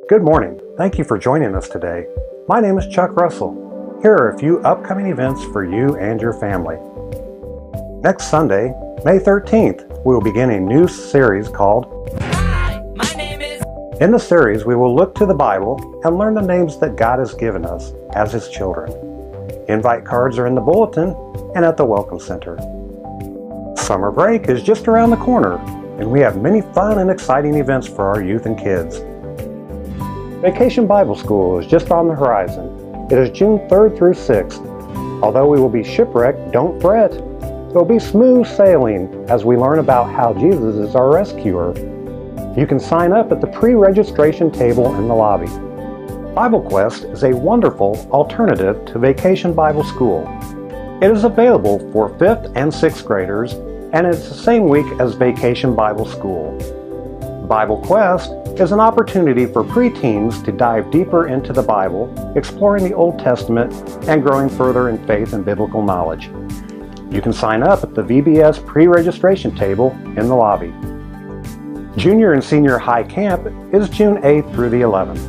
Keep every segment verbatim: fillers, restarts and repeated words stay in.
Good morning. Thank you for joining us today. My name is Chuck Russell. Here are a few upcoming events for you and your family. Next Sunday, May thirteenth, we will begin a new series called Hi, my name is... In the series, we will look to the Bible and learn the names that God has given us as His children. Invite cards are in the bulletin and at the Welcome Center. Summer break is just around the corner, and we have many fun and exciting events for our youth and kids. Vacation Bible School is just on the horizon. It is June third through sixth. Although we will be shipwrecked, don't fret. It will be smooth sailing as we learn about how Jesus is our rescuer. You can sign up at the pre-registration table in the lobby. Bible Quest is a wonderful alternative to Vacation Bible School. It is available for fifth and sixth graders, and it's the same week as Vacation Bible School. Bible Quest is an opportunity for preteens to dive deeper into the Bible, exploring the Old Testament, and growing further in faith and biblical knowledge. You can sign up at the V B S pre-registration table in the lobby. Junior and Senior High Camp is June eighth through the eleventh.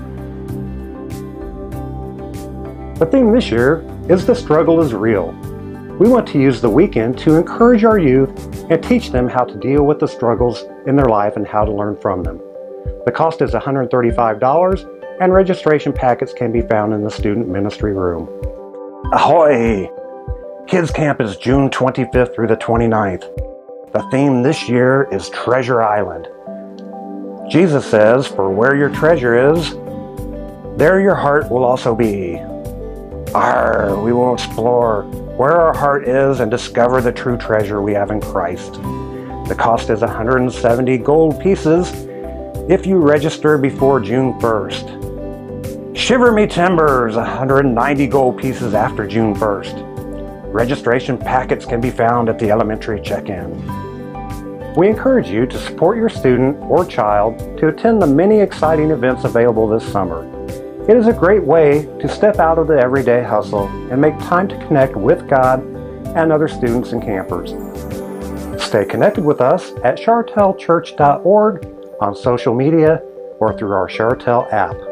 The theme this year is The Struggle is Real. We want to use the weekend to encourage our youth and teach them how to deal with the struggles in their life and how to learn from them. The cost is one hundred thirty-five dollars, and registration packets can be found in the student ministry room. Ahoy! Kids Camp is June twenty-fifth through the twenty-ninth. The theme this year is Treasure Island. Jesus says, "For where your treasure is, there your heart will also be." Arr, we will explore where our heart is and discover the true treasure we have in Christ. The cost is one hundred seventy gold pieces if you register before June first. Shiver me timbers, one hundred ninety gold pieces after June first. Registration packets can be found at the elementary check-in. We encourage you to support your student or child to attend the many exciting events available this summer. It is a great way to step out of the everyday hustle and make time to connect with God and other students and campers. Stay connected with us at chartel church dot org, on social media, or through our Chartel app.